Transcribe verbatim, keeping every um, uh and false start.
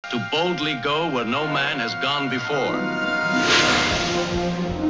to boldly go where no man has gone before.